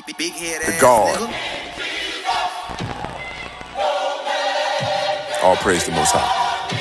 Big head the ass God. nigga. All praise the Most High.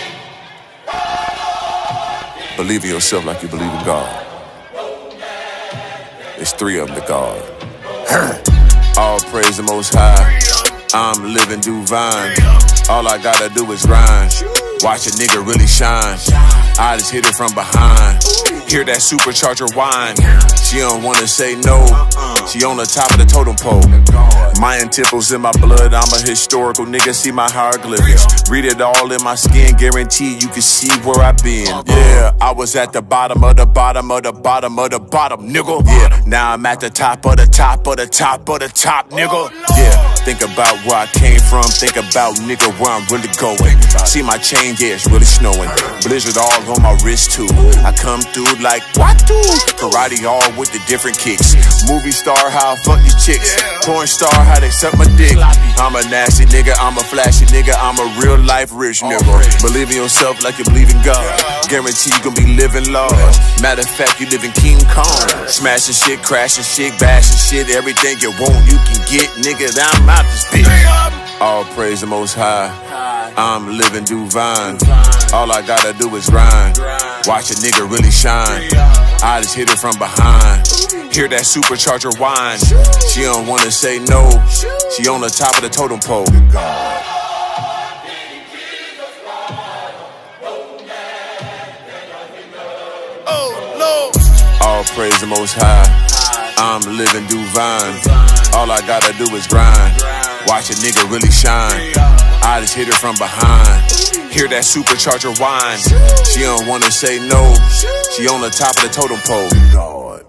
Believe in yourself like you believe in God. There's three of them, the God. All praise the Most High. I'm living divine. All I gotta do is grind. Watch a nigga really shine. I just hit it from behind. Hear that supercharger whine. She don't wanna say no. She on the top of the totem pole. Mayan temples in my blood. I'm a historical nigga. See my hieroglyphics. Read it all in my skin. Guarantee you can see where I've been. Yeah, I was at the bottom of the bottom of the bottom of the bottom, nigga. Yeah, now I'm at the top of the top of the top of the top, nigga. Yeah, think about where I came from. Think about, nigga, where I'm really going. See my chain, yeah, it's really snowing. Blizzard all on my wrist too. I come through like what do? Karate all with the different kicks. Movie star, how I fuck these chicks. Porn star, how they suck my dick. I'm a nasty nigga, I'm a flashy nigga, I'm a real life rich nigga. Believe in yourself like you believe in God. Guarantee you gon' be living large. Matter of fact, you live in King Kong. Smashing shit, crashing shit, bashing shit. Everything you want, you can get, nigga. I'm out this bitch. All praise the Most High. I'm living divine. All I gotta do is grind. Watch a nigga really shine. I just hit it from behind. Hear that supercharger whine. She don't wanna say no. She on the top of the totem pole. All praise the Most High. I'm living divine. All I gotta do is grind. Watch a nigga really shine. I just hit it from behind. Hear that supercharger whine. She don't wanna say no. She on the top of the totem pole. God.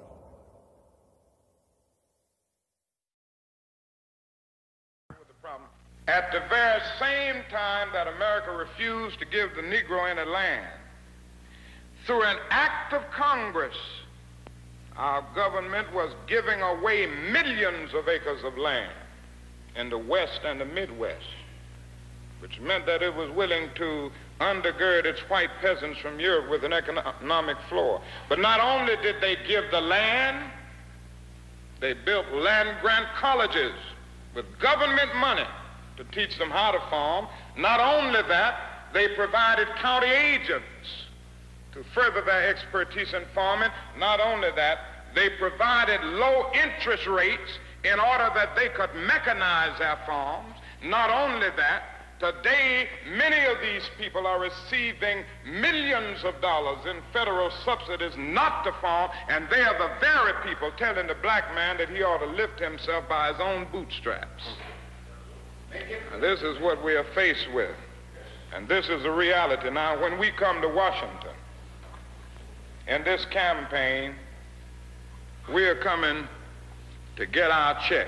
At the very same time that America refused to give the Negro any land, through an act of Congress, our government was giving away millions of acres of land in the West and the Midwest, which meant that it was willing to undergird its white peasants from Europe with an economic floor. But not only did they give the land, they built land-grant colleges with government money to teach them how to farm. Not only that, they provided county agents to further their expertise in farming. Not only that, they provided low interest rates in order that they could mechanize their farms. Not only that, today many of these people are receiving millions of dollars in federal subsidies not to farm, and they are the very people telling the black man that he ought to lift himself by his own bootstraps. And this is what we are faced with, and this is the reality. Now, when we come to Washington in this campaign, we are coming to get our check.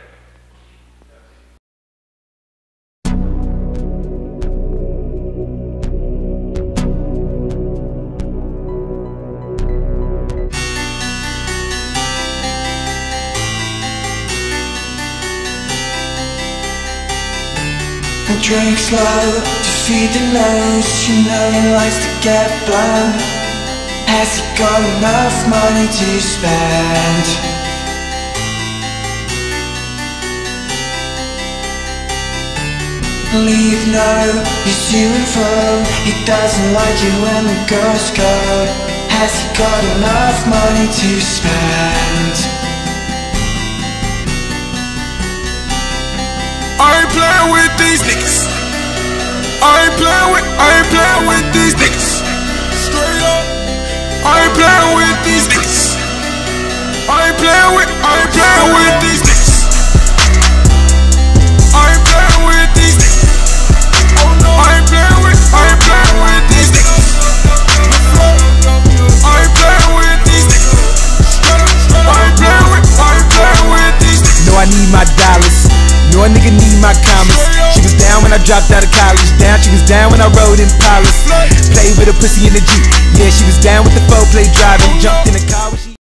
I drink slow to feed the nose. You know he likes to get blown. Has he got enough money to spend? Leave no, he's to and fro. He doesn't like it when the girls go. Has he got enough money to spend? I ain't playing with these niggas. I ain't playing with these niggas. Straight up. I ain't playing with these niggas. I ain't playing with these niggas. I ain't playing with these niggas. Oh no. I ain't playing with these niggas. I ain't playing with these niggas. I ain't playing with these niggas. Know I need my dollars. Know a nigga need my commas. She was down when I dropped out of college. She was down when I rode in Palace. Played with a pussy in the Jeep. Yeah, she was down with the 4-play driving. Jumped in the car when she